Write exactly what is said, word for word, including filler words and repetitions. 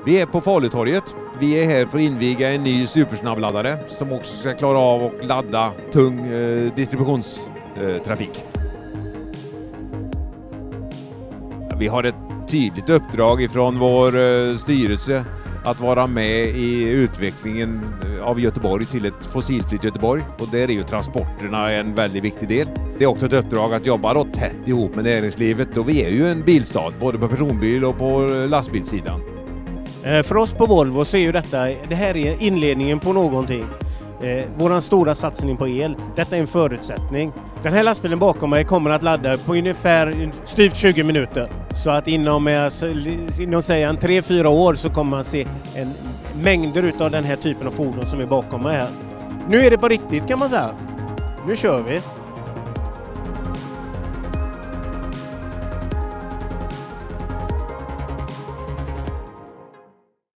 Vi är på Falutorget. Vi är här för att inviga en ny supersnabbladdare som också ska klara av att ladda tung eh, distributionstrafik. Vi har ett tydligt uppdrag ifrån vår eh, styrelse att vara med i utvecklingen av Göteborg till ett fossilfritt Göteborg, och där är ju transporterna en väldigt viktig del. Det är också ett uppdrag att jobba då tätt ihop med näringslivet, och vi är ju en bilstad både på personbil och på lastbilssidan. För oss på Volvo så är ju detta, det här är inledningen på någonting. Eh, våran stora satsning på el, detta är en förutsättning. Den här lastbilen bakom mig kommer att ladda på ungefär styvt tjugo minuter. Så att inom, inom säg, tre fyra år så kommer man se en mängder av den här typen av fordon som är bakom mig här. Nu är det på riktigt kan man säga. Nu kör vi.